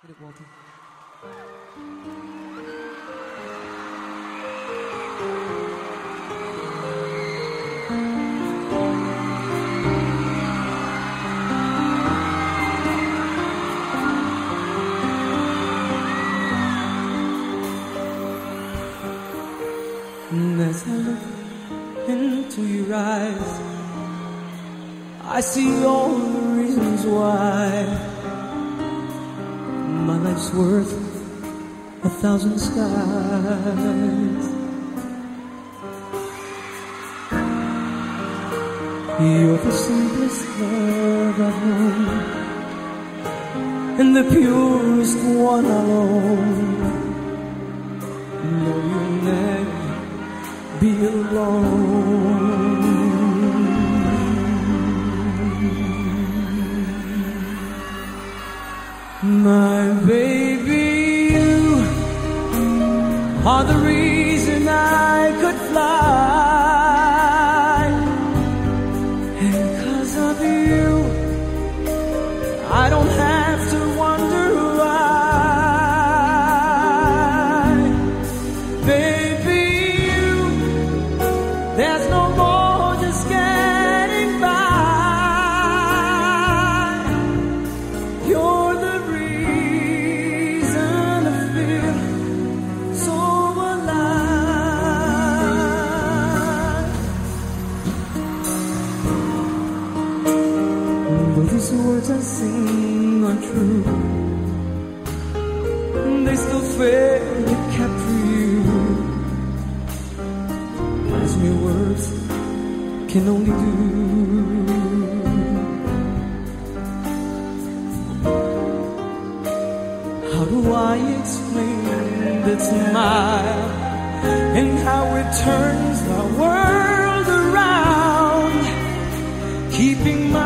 Hit it, Walter. And as I look into your eyes, I see all the reasons why my life's worth 1,000 skies. You're the simplest love I've known, and the purest one I'll own. No, you'll never be alone. My baby, you are the reason I could fly, and 'cause of you I don't have to wonder why. Baby, you, there's no more just getting by. You're the reason I feel so alive. Though these words I sing are true, they still fairly capture you, as mere words can only do. How do I explain that smile and how it turns my world around, keeping my